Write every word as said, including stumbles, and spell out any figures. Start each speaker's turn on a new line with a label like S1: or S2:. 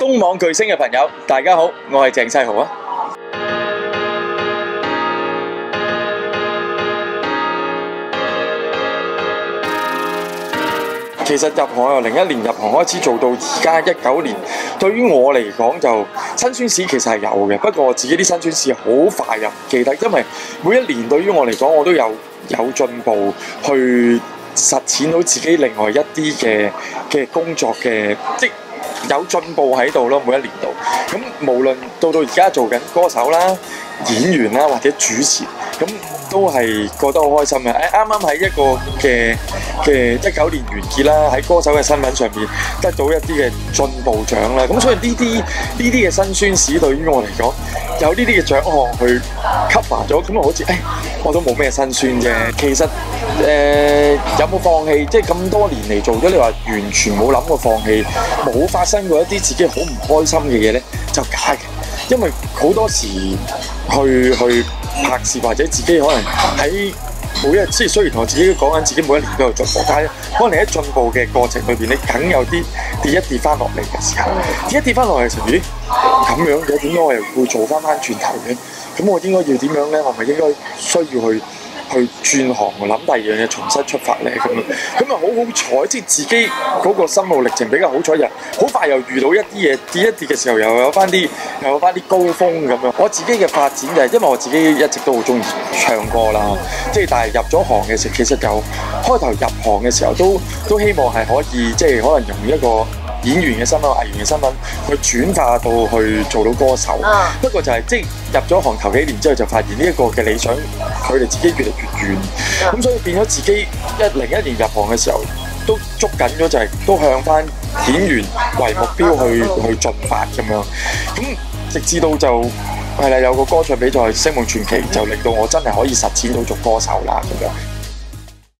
S1: 鋒網巨星嘅朋友，大家好，我係鄭世豪啊。其實入行由零一年入行開始做到而家一九年，對於我嚟講就辛酸史其實係有嘅，不過我自己啲辛酸史好快又唔記得，因為每一年對於我嚟講我都有有進步去實踐到自己另外一啲嘅嘅工作嘅，即有進步喺度咯，每一年度。咁無論到到而家做緊歌手啦、演員啦或者主持，咁都係覺得好開心嘅。誒啱啱喺一個嘅嘅一九年完結啦，喺歌手嘅身份上面得到一啲嘅進步獎啦。咁所以呢啲呢啲嘅辛酸史對於我嚟講，有呢啲嘅獎項去 cover 咗，咁啊好似誒我都冇咩辛酸啫。其實誒、呃、有冇放棄？即係咁多年嚟做咗，你話完全冇諗過放棄，冇發生過一啲自己好唔開心嘅嘢咧，就假嘅。因為好多時去去拍攝或者自己可能喺每一日，即係雖然我自己都講緊自己每一年都有進步，但係可能喺進步嘅過程裏邊，你梗有啲跌一跌翻落嚟嘅時候，跌一跌翻落嚟嘅時候，咦咁樣嘅，點解我又會做翻翻轉頭嘅？咁我應該要點樣咧？我咪應該需要去去轉行，諗第二樣嘢，重新出發咧咁樣。咁啊好好彩，即係自己嗰個心路歷程比較好彩，又好快又遇到一啲嘢，跌一跌嘅時候又有翻啲又有翻啲高峰咁樣。我自己嘅發展就係、是、因為我自己一直都好中意唱歌啦，即係但係入咗行嘅時候，其實就開頭入行嘅時候都都希望係可以即係可能用一個演員嘅身份、藝員嘅身份去轉化到去做到歌手。Uh. 不過就係、是、即係入咗行頭幾年之後，就發現呢一個嘅理想距離自己越嚟越遠。咁、uh. 所以變咗自己一零一年入行嘅時候，都捉緊咗就係、是、都向翻演員為目標去、uh. 去進發咁樣。咁直至到就係啦，有個歌唱比賽《星夢傳奇》就令到我真係可以實踐到做歌手啦咁樣。